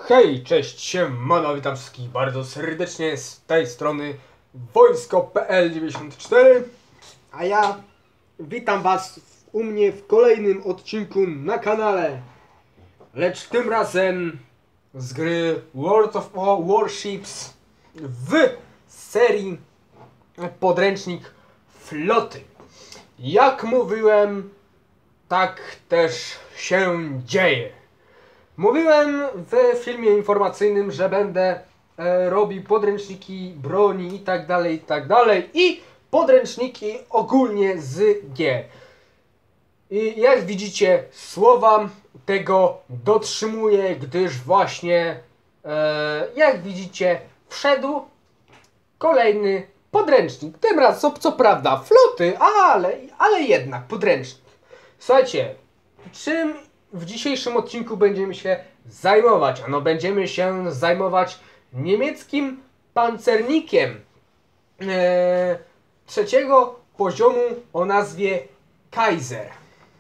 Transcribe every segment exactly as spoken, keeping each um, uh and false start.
Hej, cześć, siemano, witam wszystkich bardzo serdecznie z tej strony wojsko kropka p l dziewięćdziesiąt cztery. A ja witam was u mnie w kolejnym odcinku na kanale. Lecz tym razem z gry World of Warships w serii podręcznik floty. Jak mówiłem, tak też się dzieje. Mówiłem w filmie informacyjnym, że będę e, robił podręczniki broni i tak dalej, i tak dalej. I podręczniki ogólnie z gier. I jak widzicie, słowa tego dotrzymuję, gdyż właśnie, e, jak widzicie, wszedł kolejny podręcznik. Tym razem, co, co prawda, floty, ale, ale jednak podręcznik. Słuchajcie, czym w dzisiejszym odcinku będziemy się zajmować? Ano będziemy się zajmować niemieckim pancernikiem e, trzeciego poziomu o nazwie Kaiser.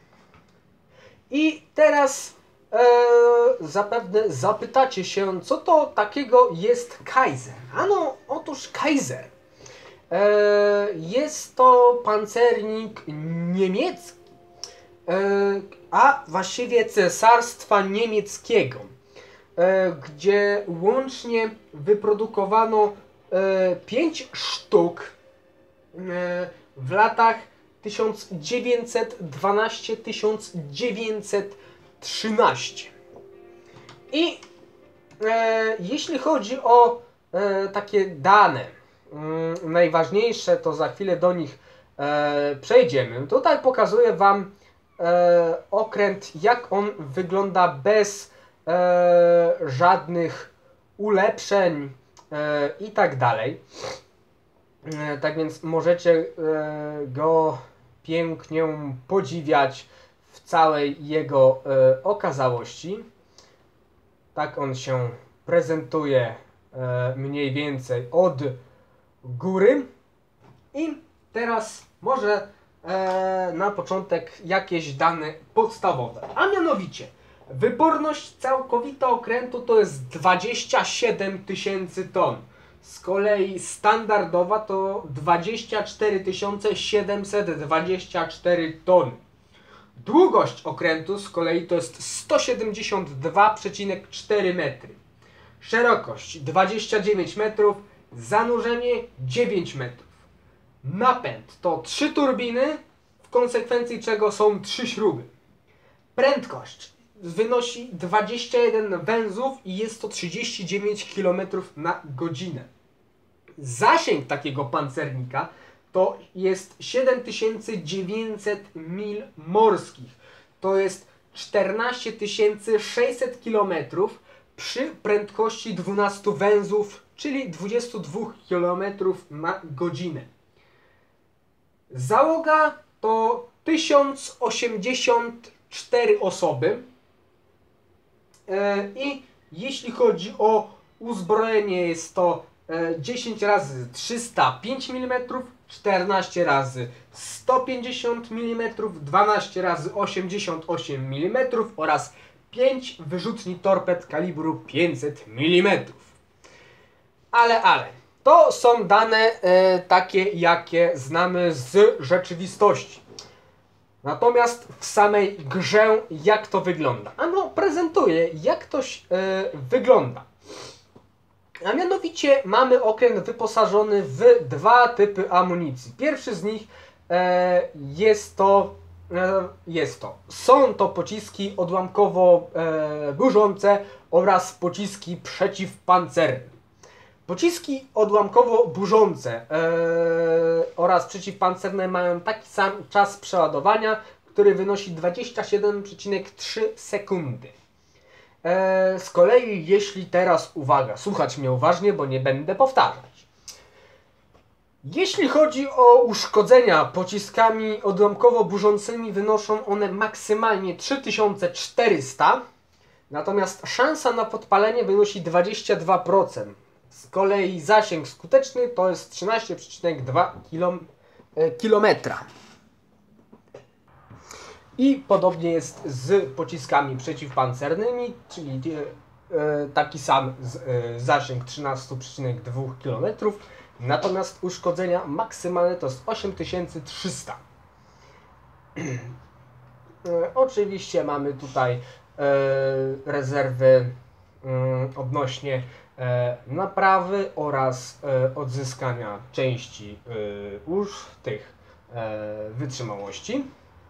I teraz e, zapewne zapytacie się, co to takiego jest Kaiser? Ano, otóż Kaiser e, jest to pancernik niemiecki, a właściwie Cesarstwa Niemieckiego, gdzie łącznie wyprodukowano pięć sztuk w latach tysiąc dziewięćset dwanaście do tysiąc dziewięćset trzynaście. I jeśli chodzi o takie dane najważniejsze, to za chwilę do nich przejdziemy. Tutaj pokazuję wam E, okręt, jak on wygląda bez e, żadnych ulepszeń e, i tak dalej. E, tak więc możecie e, go pięknie podziwiać w całej jego e, okazałości. Tak on się prezentuje e, mniej więcej od góry. I teraz może na początek jakieś dane podstawowe, a mianowicie wyporność całkowita okrętu to jest dwadzieścia siedem tysięcy ton, z kolei standardowa to dwadzieścia cztery tysiące siedemset dwadzieścia cztery ton. Długość okrętu z kolei to jest sto siedemdziesiąt dwa przecinek cztery metry, szerokość dwadzieścia dziewięć metrów, zanurzenie dziewięć metrów. Napęd to trzy turbiny, w konsekwencji czego są trzy śruby. Prędkość wynosi dwadzieścia jeden węzłów i jest to trzydzieści dziewięć kilometrów na godzinę. Zasięg takiego pancernika to jest siedem tysięcy dziewięćset mil morskich. To jest czternaście tysięcy sześćset kilometrów przy prędkości dwunastu węzłów, czyli dwudziestu dwóch kilometrów na godzinę. Załoga to tysiąc osiemdziesiąt cztery osoby e, i jeśli chodzi o uzbrojenie, jest to e, dziesięć razy trzysta pięć milimetrów, czternaście razy sto pięćdziesiąt milimetrów, dwanaście razy osiemdziesiąt osiem milimetrów oraz pięć wyrzutni torped kalibru pięćset milimetrów. Ale, ale... To są dane e, takie, jakie znamy z rzeczywistości. Natomiast w samej grze jak to wygląda? Ano prezentuje, jak to e, wygląda. A mianowicie mamy okręt wyposażony w dwa typy amunicji. Pierwszy z nich e, jest to, e, jest to, są to pociski odłamkowo-burzące oraz pociski przeciwpancerne. Pociski odłamkowo-burzące yy, oraz przeciwpancerne mają taki sam czas przeładowania, który wynosi dwadzieścia siedem przecinek trzy sekundy. Yy, z kolei, jeśli teraz, uwaga, słuchać mnie uważnie, bo nie będę powtarzać. Jeśli chodzi o uszkodzenia pociskami odłamkowo-burzącymi, wynoszą one maksymalnie trzy tysiące czterysta, natomiast szansa na podpalenie wynosi dwadzieścia dwa procent. Z kolei zasięg skuteczny to jest trzynaście przecinek dwa kilometra. I podobnie jest z pociskami przeciwpancernymi, czyli taki sam z, zasięg trzynaście przecinek dwa kilometrów, natomiast uszkodzenia maksymalne to jest osiem tysięcy trzysta. Oczywiście mamy tutaj rezerwy odnośnie naprawy oraz odzyskania części już tych wytrzymałości.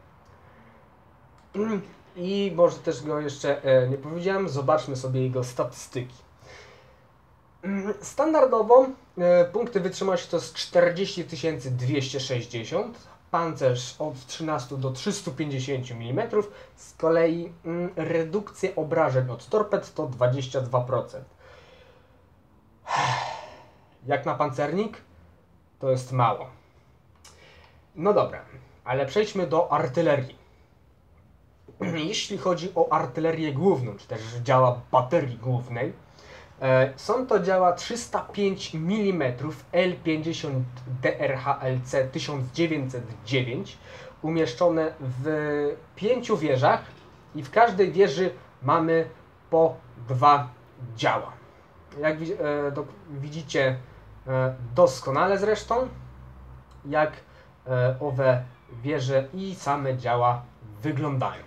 I może też go jeszcze nie powiedziałem, zobaczmy sobie jego statystyki. Standardowo punkty wytrzymałości to jest czterdzieści tysięcy dwieście sześćdziesiąt, pancerz od trzynastu do trzystu pięćdziesięciu milimetrów, z kolei redukcja obrażeń od torped to dwadzieścia dwa procent. Jak na pancernik to jest mało. No dobra, ale przejdźmy do artylerii. Jeśli chodzi o artylerię główną, czy też działa baterii głównej, e, są to działa trzysta pięć milimetrów L pięćdziesiąt D R H L C tysiąc dziewięćset dziewięć umieszczone w pięciu wieżach i w każdej wieży mamy po dwa działa. Jak e, do, widzicie e, doskonale zresztą, jak e, owe wieże i same działa wyglądają.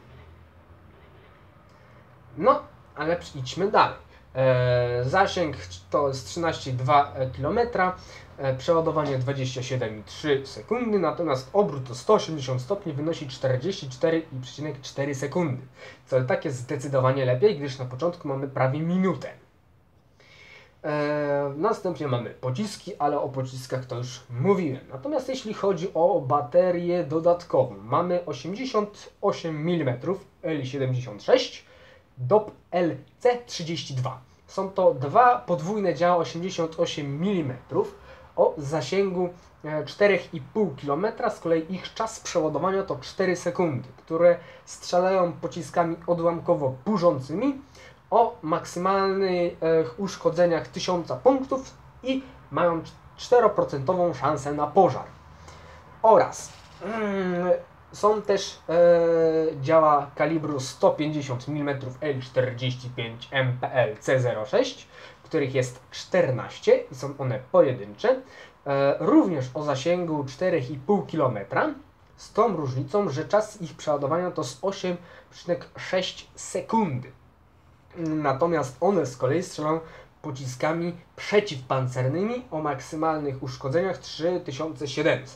No, ale idźmy dalej. E, zasięg to jest trzynaście przecinek dwa kilometra, e, przeładowanie dwadzieścia siedem przecinek trzy sekundy, natomiast obrót o sto osiemdziesiąt stopni wynosi czterdzieści cztery przecinek cztery sekundy. Co tak jest zdecydowanie lepiej, gdyż na początku mamy prawie minutę. E, następnie mamy pociski, ale o pociskach to już mówiłem. Natomiast jeśli chodzi o baterię dodatkową, mamy osiemdziesiąt osiem milimetrów L siedemdziesiąt sześć, D O P L C trzydzieści dwa. Są to dwa podwójne działa osiemdziesiąt osiem milimetrów o zasięgu cztery i pół kilometra, z kolei ich czas przeładowania to cztery sekundy, które strzelają pociskami odłamkowo burzącymi o maksymalnych uszkodzeniach tysiąc punktów i mają cztery procent szansę na pożar. Oraz mm, są też e, działa kalibru sto pięćdziesiąt milimetrów L czterdzieści pięć M P L C zero sześć, których jest czternaście i są one pojedyncze, e, również o zasięgu cztery i pół kilometra, z tą różnicą, że czas ich przeładowania to osiem przecinek sześć sekundy. Natomiast one z kolei strzelą pociskami przeciwpancernymi o maksymalnych uszkodzeniach trzy tysiące siedemset.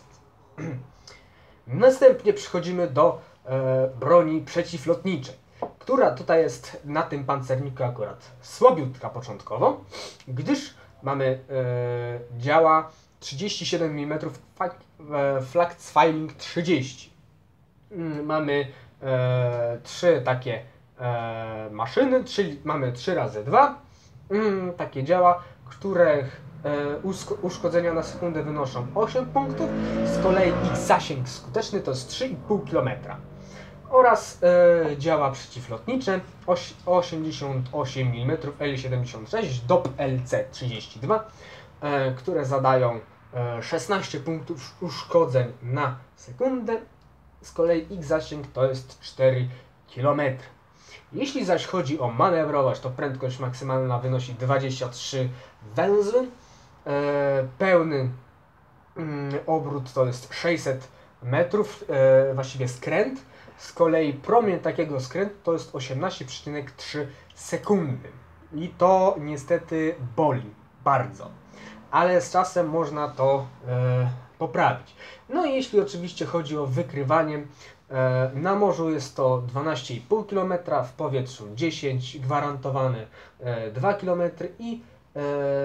Następnie przechodzimy do e, broni przeciwlotniczej, która tutaj jest na tym pancerniku akurat słabiutka początkowo, gdyż mamy e, działa trzydzieści siedem milimetrów Flakzweiling trzydzieści. Mamy e, trzy takie e, maszyny, czyli mamy trzy razy dwa mm, takie działa, których e, uszkodzenia na sekundę wynoszą osiem punktów, z kolei ich zasięg skuteczny to jest trzy i pół kilometra. Oraz e, działa przeciwlotnicze osiemdziesiąt osiem milimetrów L siedemdziesiąt sześć D O P L C trzydzieści dwa, e, które zadają e, szesnaście punktów uszkodzeń na sekundę, z kolei ich zasięg to jest cztery kilometry. Jeśli zaś chodzi o manewrowość, to prędkość maksymalna wynosi dwadzieścia trzy węzły, e, pełny mm, obrót to jest sześćset metrów, e, właściwie skręt. Z kolei promień takiego skrętu to jest osiemnaście przecinek trzy sekundy. I to niestety boli bardzo. Ale z czasem można to e, poprawić. No i jeśli oczywiście chodzi o wykrywanie, e, na morzu jest to dwanaście i pół kilometra, w powietrzu dziesięć, gwarantowane e, dwa kilometry i e,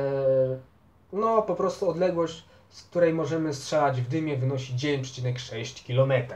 no po prostu odległość, z której możemy strzelać w dymie, wynosi dziewięć przecinek sześć kilometra.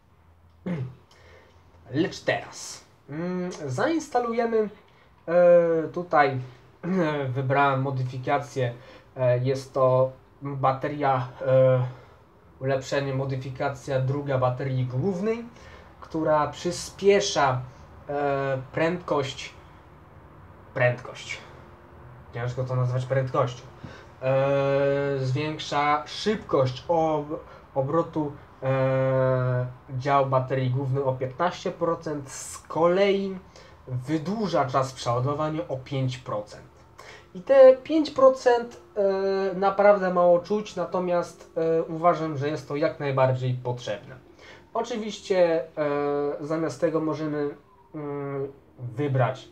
Lecz teraz mm, zainstalujemy e, tutaj e, wybrałem modyfikację, e, jest to bateria, e, ulepszenie, modyfikacja druga baterii głównej, która przyspiesza e, prędkość, prędkość, ciężko to nazwać prędkością, e, zwiększa szybkość ob, obrotu e, dział baterii głównej o piętnaście procent, z kolei wydłuża czas przeładowania o pięć procent. I te pięć procent e, naprawdę mało czuć, natomiast e, uważam, że jest to jak najbardziej potrzebne. Oczywiście e, zamiast tego możemy mm, wybrać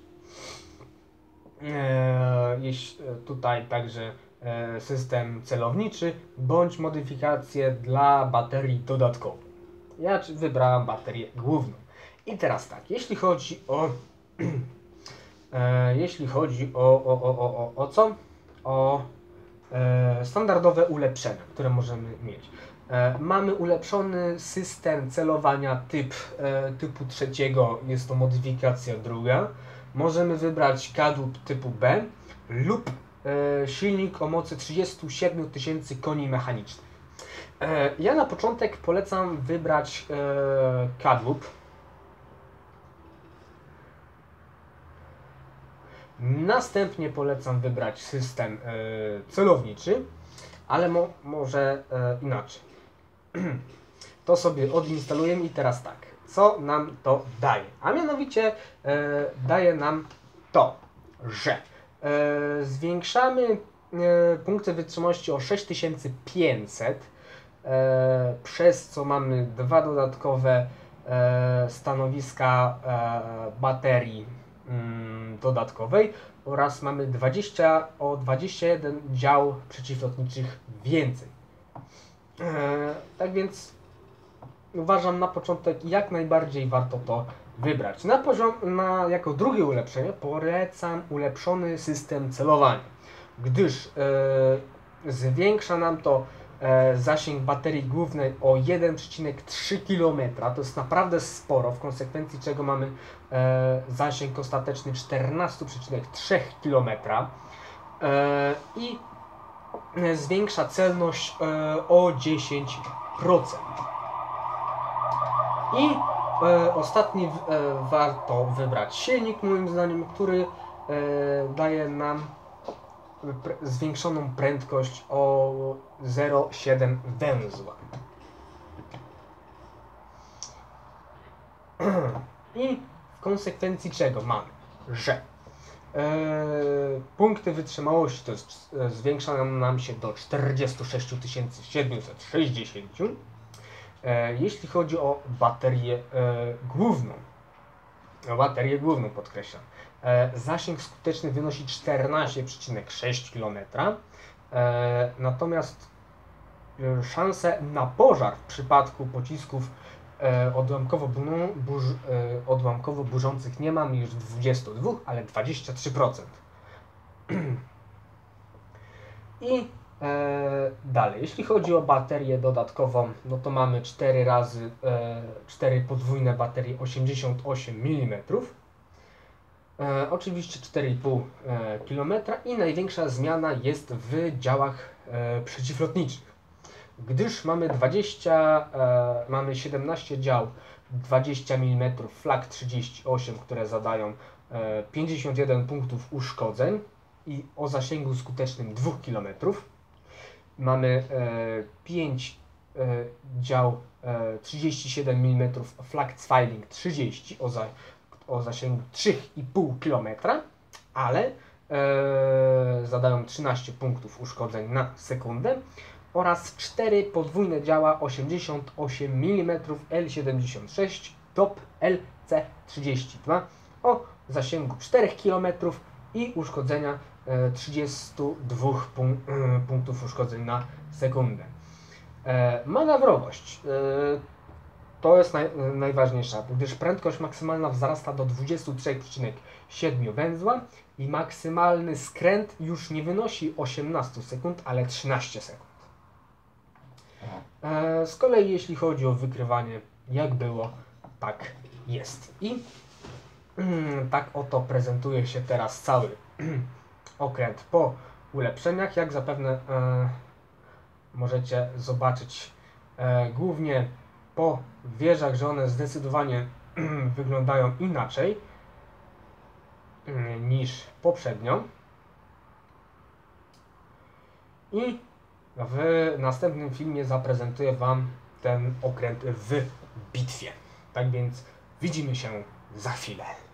e, jeś, tutaj także e, system celowniczy bądź modyfikację dla baterii dodatkowej. Ja wybrałem baterię główną. I teraz tak, jeśli chodzi o e, jeśli chodzi o, o, o, o, o, o co? O e, standardowe ulepszenia, które możemy mieć. E, mamy ulepszony system celowania typ, e, typu trzeciego, jest to modyfikacja druga. Możemy wybrać kadłub typu B lub e, silnik o mocy trzydzieści siedem tysięcy koni mechanicznych. E, ja na początek polecam wybrać e, kadłub. Następnie polecam wybrać system e, celowniczy, ale mo może e, inaczej. To sobie odinstalujemy i teraz tak, co nam to daje? A mianowicie e, daje nam to, że e, zwiększamy e, punkty wytrzymałości o sześć tysięcy pięćset, e, przez co mamy dwa dodatkowe e, stanowiska e, baterii mm, dodatkowej oraz mamy dwadzieścia, o dwadzieścia jeden dział przeciwlotniczych więcej. E, tak więc uważam na początek jak najbardziej warto to wybrać. Na poziom, na, jako drugie ulepszenie polecam ulepszony system celowania, gdyż e, zwiększa nam to e, zasięg baterii głównej o jeden przecinek trzy kilometra. To jest naprawdę sporo, w konsekwencji czego mamy e, zasięg ostateczny czternaście przecinek trzy kilometra e, i zwiększa celność e, o dziesięć procent. I e, ostatni e, warto wybrać silnik, moim zdaniem, który e, daje nam pre, zwiększoną prędkość o zero przecinek siedem węzła. I w konsekwencji czego mamy, że Eee, punkty wytrzymałości to jest, e, zwiększa nam się do czterdzieści sześć tysięcy siedemset sześćdziesiąt. E, jeśli chodzi o baterię e, główną, o baterię główną podkreślam, e, zasięg skuteczny wynosi czternaście przecinek sześć kilometra, e, natomiast e, szanse na pożar w przypadku pocisków E, odłamkowo, burz, e, odłamkowo burzących nie mamy już dwadzieścia dwa, ale dwadzieścia trzy procent. I e, dalej, jeśli chodzi o baterię dodatkową, no to mamy cztery razy e, cztery podwójne baterie osiemdziesiąt osiem milimetrów. E, oczywiście cztery i pół e, kilometra i największa zmiana jest w działach e, przeciwlotniczych. Gdyż mamy dwadzieścia, e, mamy siedemnaście dział dwadzieścia milimetrów, flag trzydzieści osiem, które zadają e, pięćdziesiąt jeden punktów uszkodzeń i o zasięgu skutecznym dwa kilometry. Mamy e, pięć e, dział e, trzydzieści siedem milimetrów, flag Zweiling trzydzieści o, za, o zasięgu trzy i pół kilometra, ale e, zadają trzynaście punktów uszkodzeń na sekundę. Oraz cztery podwójne działa osiemdziesiąt osiem milimetrów L siedemdziesiąt sześć Top L C trzydzieści dwa o zasięgu cztery kilometry i uszkodzenia e, trzydzieści dwa punk e, punktów uszkodzeń na sekundę. E, manewrowość e, to jest naj, najważniejsza, gdyż prędkość maksymalna wzrasta do dwadzieścia trzy przecinek siedem węzła i maksymalny skręt już nie wynosi osiemnaście sekund, ale trzynaście sekund. E, z kolei jeśli chodzi o wykrywanie, jak było, tak jest. I mm, tak oto prezentuje się teraz cały okręt po ulepszeniach. Jak zapewne e, możecie zobaczyć e, głównie po wieżach, że one zdecydowanie wyglądają inaczej e, niż poprzednio. I w następnym filmie zaprezentuję Wam ten okręt w bitwie. Tak więc widzimy się za chwilę.